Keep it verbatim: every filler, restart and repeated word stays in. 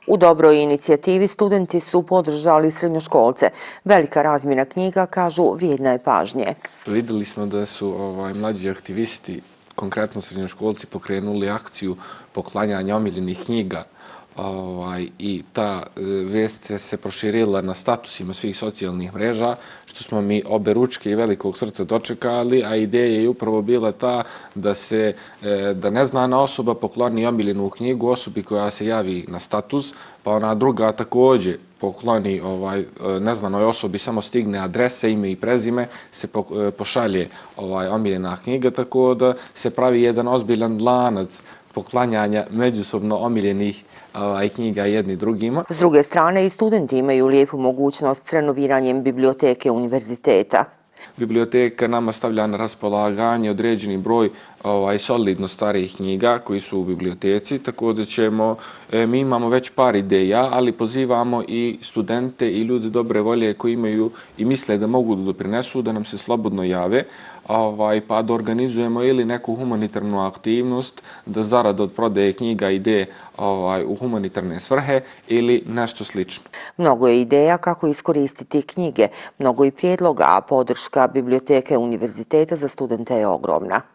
U dobroj inicijativi studenti su podržali srednjoškolce. Velika razmjena knjiga, kažu, vrijedna je pažnje. Vidjeli smo da su ovaj, mlađi aktivisti, konkretno srednjoškolci, pokrenuli akciju poklanjanja omiljenih knjiga. Ovaj, I ta vest se proširila na statusima svih socijalnih mreža, što smo mi obe ručke i velikog srca dočekali, a ideja je upravo bila ta da se, da neznana osoba pokloni omiljenu knjigu osobi koja se javi na status, pa ona druga također pokloni ovaj, neznanoj osobi, samo stigne adrese, ime i prezime, se pošalje ovaj, omiljena knjiga, tako da se pravi jedan ozbiljan lanac poklanjanja međusobno omiljenih ovaj, knjiga jedni drugima. S druge strane, i studenti imaju lijepu mogućnost s renoviranjem biblioteke univerziteta. Biblioteka nama stavlja na raspolaganje određeni broj ovaj, solidno starijih knjiga koji su u biblioteci, tako da ćemo, e, mi imamo već par ideja, ali pozivamo i studente i ljude dobre volje koji imaju i misle da mogu da doprinesu, da nam se slobodno jave, ovaj, pa da organizujemo ili neku humanitarnu aktivnost, da zarada od prodaje knjiga ide ovaj, u humanitarne svrhe ili nešto slično. Mnogo je ideja kako iskoristiti knjige, mnogo i prijedloga, a podrška biblioteke univerziteta za studente je ogromna.